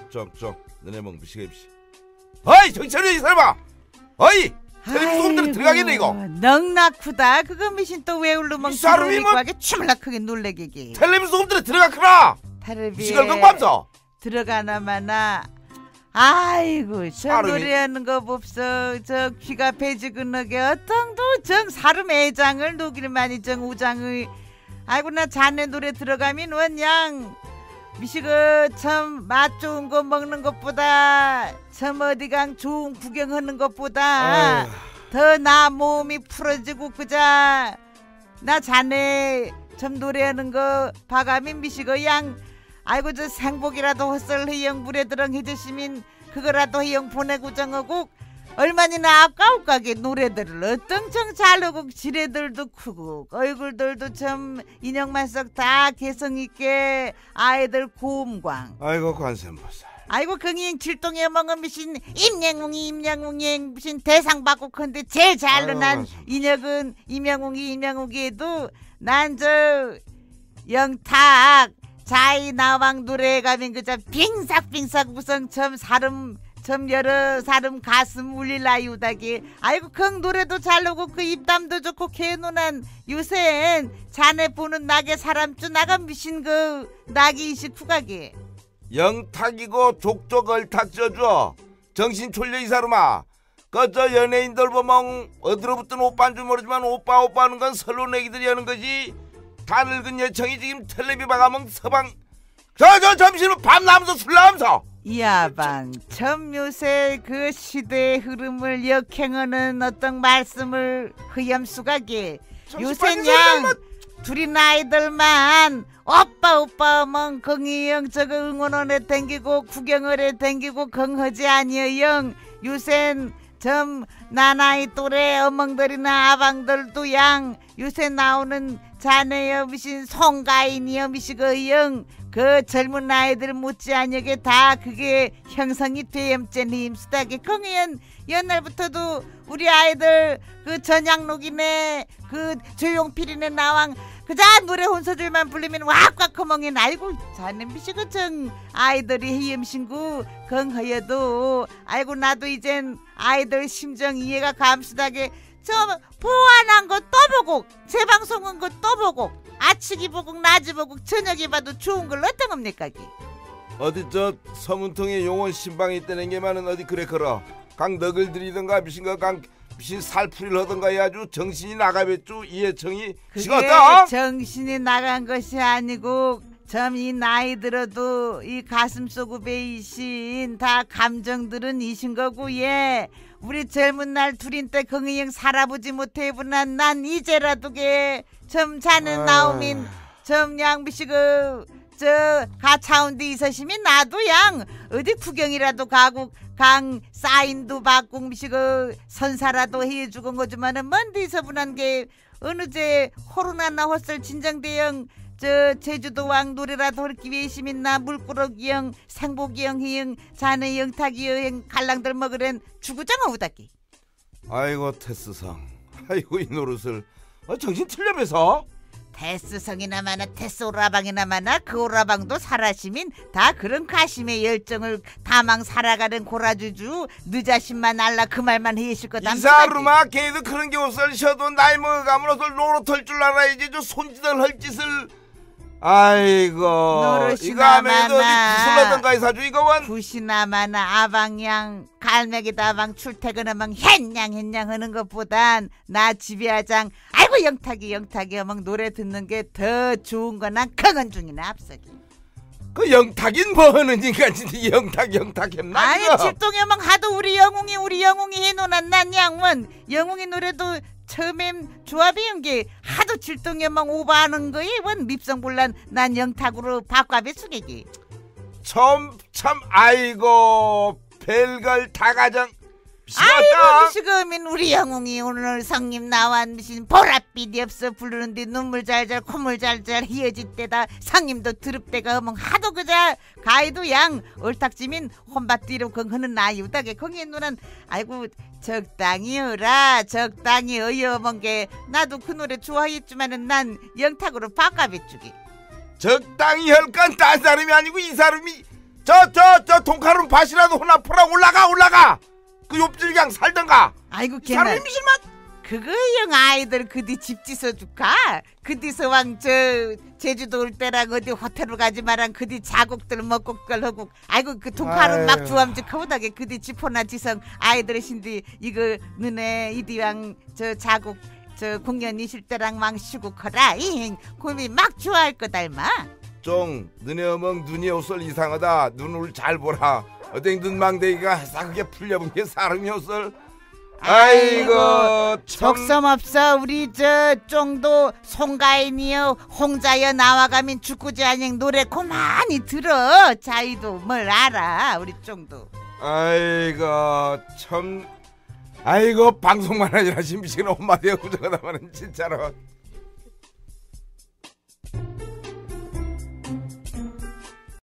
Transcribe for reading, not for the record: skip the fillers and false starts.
너네 멍부시가 입시. 어이 정철이 이 사람아. 어이 텔레비전 소음들은 들어가겠네 이거. 넉나쿠다. 그거 미신 또 왜 울르멍 들어오니까 추물라 크게 놀래기기. 텔레비전 소음들은 들어가크라. 텔레비 시걸건 밤서 들어가나마나. 아이고 저 노래하는 거 봅소. 저 귀가 배지근하게 어떤도 정 사름 애장을 녹일만이 정 우장의. 아이고 나 자네 노래 들어가면 원양 미시그 참 맛 좋은 거 먹는 것보다 참 어디강 좋은 구경하는 것보다 더 나 몸이 풀어지고 그자 나 자네 참 노래하는 거 봐가면 미시그 양 아이고 저 생복이라도 헛설 희영 물에 들엉 해주시면 그거라도 희영 보내고 정하고 얼마나 아까울까게 노래들을 어떤 잘하고 지레들도 크고 얼굴들도 참 인형만 썩 다 개성있게 아이들 고음광. 아이고 관세음보살. 아이고 긍잉 칠동에 먹은 미신 임영웅이 무슨 대상 받고 큰데 제일 잘난 인혁은 임영웅이에도 난 저 영탁 자이 나왕 노래에 가면 그저 빙삭빙삭 무성 참 사름 점 여러 사람 가슴 울릴라유다기. 아이고 그 노래도 잘 나오고 그 입담도 좋고 개노난 요샌 자네 보는 낙에 사람주 나가 미신 그 낙이 이식 후가기. 영탁이고 족족 얼탁 쪄줘. 정신 촐려 이 사람아. 그저 연예인들 보면 어디로부터 오빠인 줄 모르지만 오빠 하는 건 설로 내기들이 하는 거지. 다 늙은 여청이 지금 텔레비 봐가면 서방 저 점심은 밤 나면서 술 나면서 이하방 참 요새 그 시대의 흐름을 역행하는 어떤 말씀을 흐염수가게. 요새냥 둘이 나이들만 오빠 멍 긍이영 저거 응원원에 댕기고 구경을 해 댕기고 긍하지 아니여. 요샌 점 나나이 또래 어멍들이나 아방들도 양 요새 나오는 자네여 미신 송가인이여 미시거 영 그 젊은 아이들 못지않게 다 그게 형성이 되염젠 힘쓰다게. 긍이연 옛날부터도 우리 아이들 그 전향록이네 그 조용필이네 나왕 그자 노래 혼서들만 불리면 왁왁 커멍이 알고 자네 미시고 정 아이들이 희염신구 긍허여도 아이고 나도 이젠 아이들 심정 이해가 감수다게. 저 보완한 거 또 보고 재방송한 거 또 보고 아치기 보고 낮이 보고 저녁에 봐도 좋은 걸 어떤 겁니까? 어디 저 서문통에 용원 신방이 있다는 게 많은 어디 그래 걸어 강 넋을 들이던가 미신가 강 미신 살풀이를 하던가 아주 정신이 나가겠죠 이해청이. 그게 정신이 나간 것이 아니고 참 이 나이 들어도 이 가슴 속에 이신 다 감정들은 이신 거고. 예 우리 젊은 날 둘인 때 긍이형 살아보지 못해보난 난 이제라도 좀 자는 나오민 좀 양비시그 저 가차운데 있으시면 나도 양 어디 구경이라도 가고 강 사인도 받고 미시그 선사라도 해주고 거지만은 먼 데서 분한 게 어느 제 코로나 헛설 진정대형 저 제주도 왕 노래라도 그렇게 위해시민 나 물꾸러기 형 생복이 형 희형 자네 영탁이 형 갈랑들 먹으랜 주구장어 우다기. 아이고 테스상 아이고 이 노릇을 정신 틀려면서 테스성이나마나 테스오라방이나마나 그 오라방도 살아시민 다 그런 가심의 열정을 다망 살아가는 고라주주 늦자심만 알라 그 말만 해실 거다. 이사루마 걔도 그런 게 없어. 셔도 나이 먹어가면 어서 로로 털 줄 알아야지. 저 손짓을 할 짓을. 아이고 이거 하면 어디 구슬러던가 이 사주 이거 원 구시나마나 아방양 갈매기다 아방 출퇴근하면 헨냥 하는 것보단 나 집에하장 아이고 영탁이 어멍 노래 듣는 게 더 좋은 거나 긍은 중이나 앞서기. 그 영탁인 뭐 하는 인간인지 영탁 했나? 아니 집동이 어멍 하도 우리 영웅이 해놓은 난 양원 영웅이 노래도 처음엔 조합이 연게 하도 질동에만 오버하는 거에 원 밉성불란 난 영탁으로 바꿔배 숙이기. 참 아이고 별걸 다 가정. 아이고 지금은 우리 영웅이 오늘 성님 나완 미신 보랏빛이 없어 부르는데 눈물 잘잘 콧물 잘잘 희어질 때다 성님도 드럽대가 어멍 하도 그자 가이도 양 얼탁지민 혼밭뒤로 긍하는 나유다게 긍의 누난 아이고 적당히 어여 어멍 게 나도 그 노래 좋아했지만은 난 영탁으로 바꿔배주기. 적당히 할 건 딴 사람이 아니고 이 사람이 저 돈가루 밭이라도 하나 풀어. 올라가 그 옆집gang 살던가. 아이고 걔는 사람이 미실만. 그거 영 아이들 그뒤 집 지어줄까? 그뒤서 왕 저 제주도 올 때랑 어디 호텔로 가지 마랑 그뒤 자국들 먹국들 하고 아이고 그 돈가루 막 주암직하고다게 그뒤 집 하나 지성 아이들의 신디 이거 너네 이디왕 저 자국 저 공연 있을 때랑 왕 쉬고 커라 잉 곰이 막 좋아할 거달마. 쫑 너네 어멍 눈이 옷을 이상하다. 눈을 잘 보라. 어댕 눈망대기가 싸그게 풀려본 게 사람이 옷을. 아이고 참. 속섬 없어 우리 저 쫑도 송가인이여 홍자여 나와가면 죽구지 아냥 노래 고만히 들어. 자이도 뭘 알아 우리 쫑도. 아이고 참. 아이고 방송만 하지 미치겠네. 엄마 대가 구정하다마는 진짜로.